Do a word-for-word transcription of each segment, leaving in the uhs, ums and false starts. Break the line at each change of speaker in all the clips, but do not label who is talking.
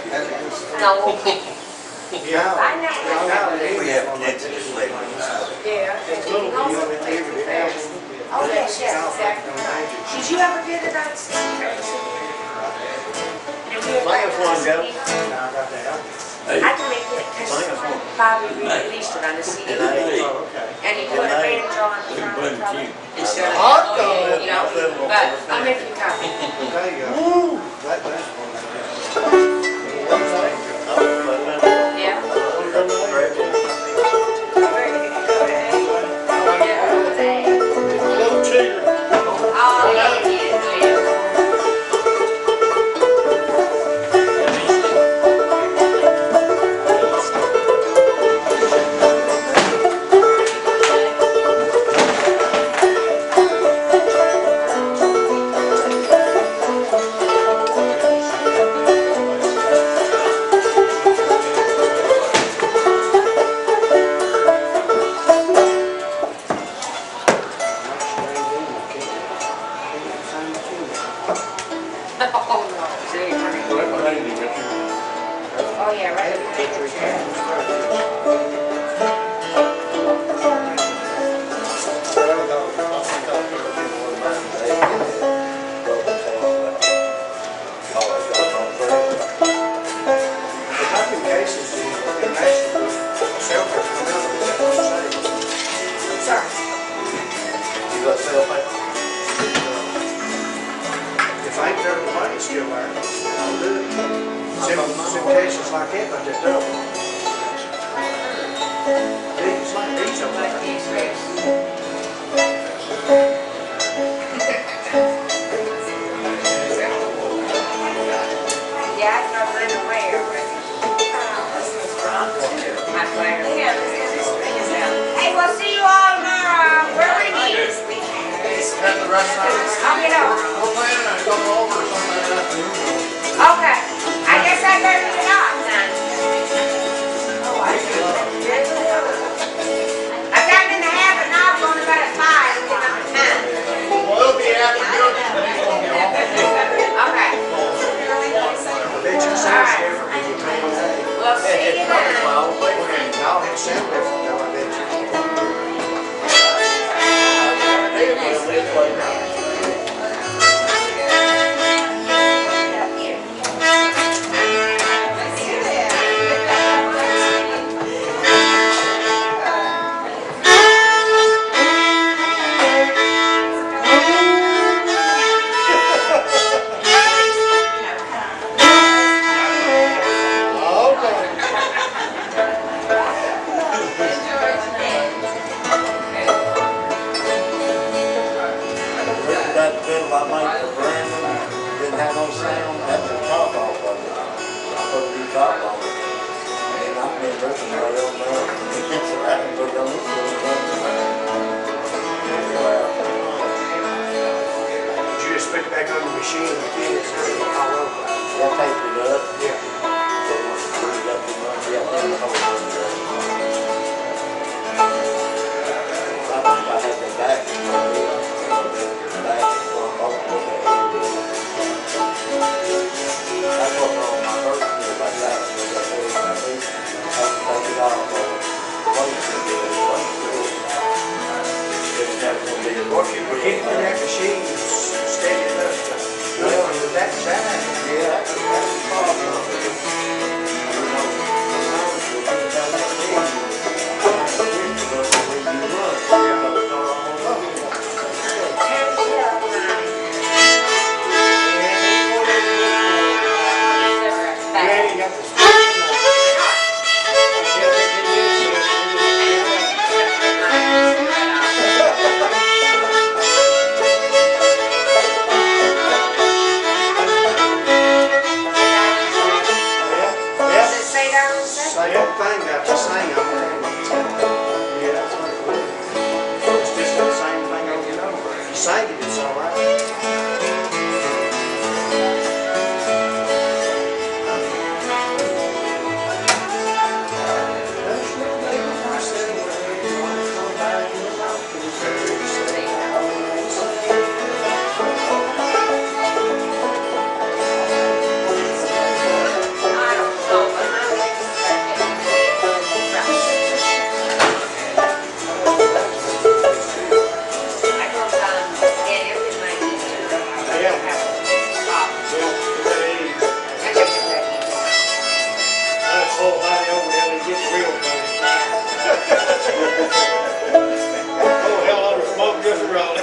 No.
Yeah.
I know.
We have potential to
Yeah.
It's a little bit of it, every day.
Oh, yes, yes, exactly. Did you ever get it on C D?
Last one go. No, I got that.
I can make it, because Bobby released it on the C D.
Oh, okay.
And he put a bandage on the front of it instead of,
Hot dog.
you know, but I'll make you a copy.
There you go. Woo! That, that's one.
Yeah.
Little cheater.
Oh, yeah, yeah, yeah. Oh, yeah, right in the picture chair.
Some cases like that, but they're double. These like these are
Like
like
these rays. Yeah, I've never been away already. This is wrong too. My player. Yeah, this is out. Hey, we'll see you all tomorrow. Where we meet.
At the restaurant.
I'll get over.
We're planning on coming over sometime that afternoon.
Okay. I guess I better get off then. Oh, I see. I got in the habit now of going to bed at five and getting up at ten.
Well, it'll be afternoon, then he's gonna get home.
Okay.
they just
All right.
there for me to pay today.
We'll see you then.
I'll hit seven different now, I bet you. get real funny.
Oh, hell, all the smoke just rolling.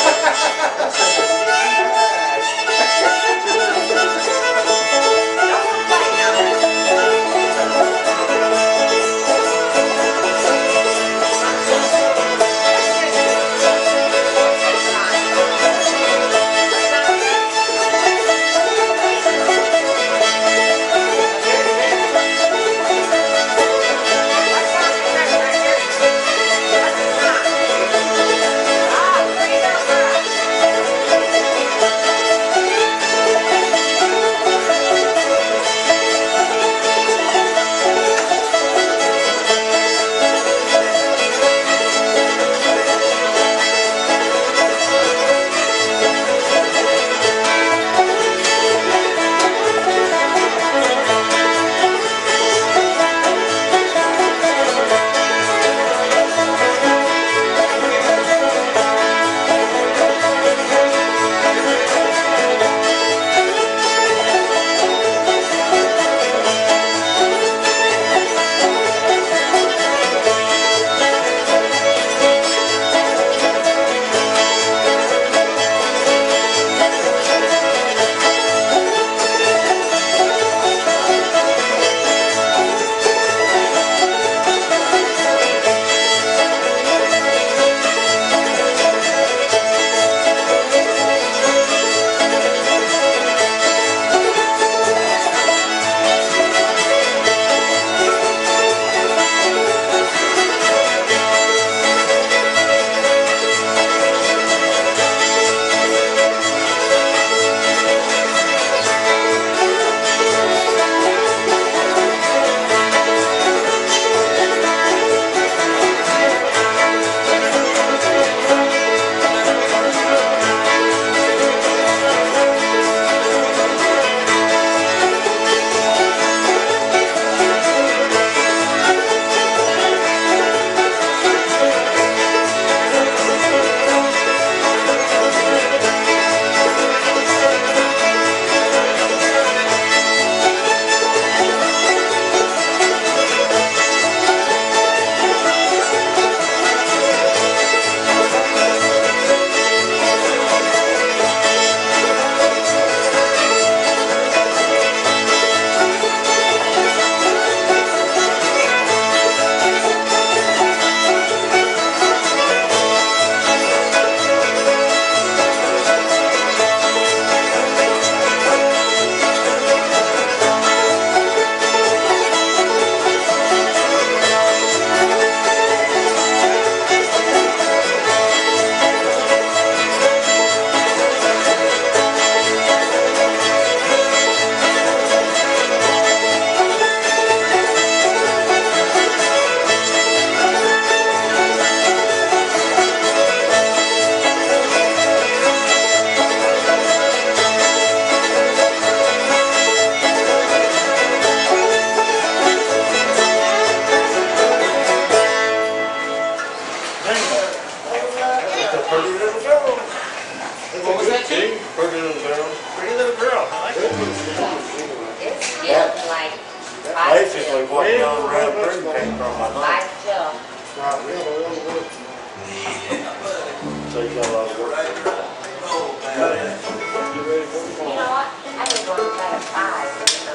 Basically, what John Red Broom came from, I think.
By itself.
Right, real, real work.
So you got a lot of work.
You ready for
You know what? I think we're going to try to five.